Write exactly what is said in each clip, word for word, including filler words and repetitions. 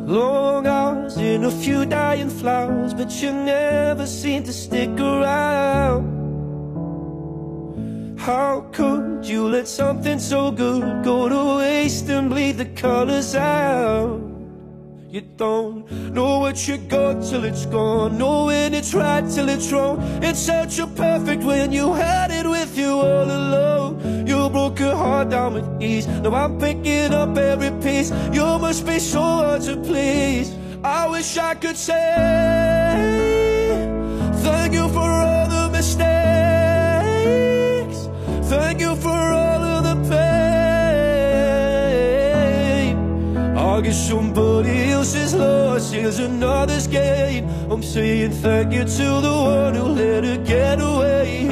Long hours and a few dying flowers, but you never seem to stick around. How could you let something so good go to waste and bleed the colors out? You don't know what you got till it's gone, know when it's right till it's wrong. It's such a perfect when you had it with you all alone. You broke your heart down with ease, now I'm picking up every piece. You must be so hard to please. I wish I could say thank you for all the mistakes, thank you for all of the pain. I guess somebody else's loss is another's gain. I'm saying thank you to the one who let her get away,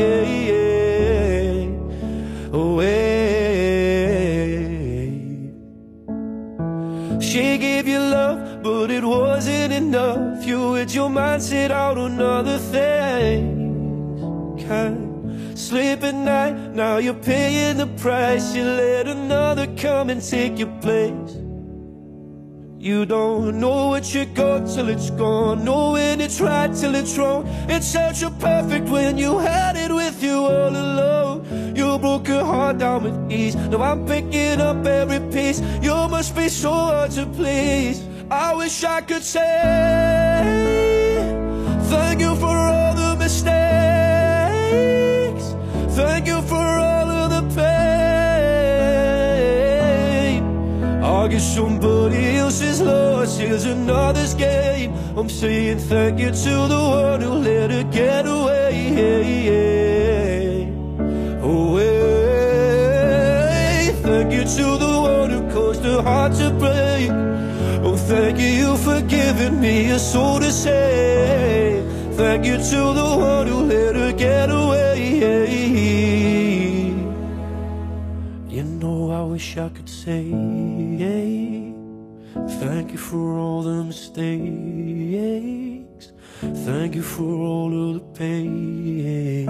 away. She gave you love, but it wasn't enough. You had your mind set out on other things. Can't sleep at night, now you're paying the price. You let another come and take your place. You don't know what you got till it's gone, know when it's right till it's wrong. It's such a perfect when you had it with you all alone. You broke your heart down with ease, now I'm picking up every piece. You must be so hard to please. I wish I could say thank you for all the mistakes, thank you for all of the pain. I guess somebody else's loss is another's gain. I'm saying thank you to the one who let her get away, away. Thank you to the one who caused her heart to break. Oh, thank you for giving me a soul to save. Thank you to the one who let her get away. You know, I wish I could say thank you for all the mistakes, thank you for all of the pain.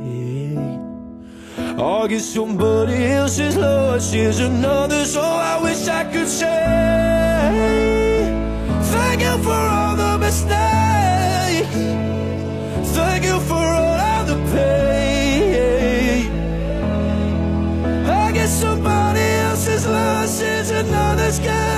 I guess somebody else's loss is another, so I wish I could say thank you for all the mistakes, thank you for all of the pain. I guess somebody else's loss is another's gain.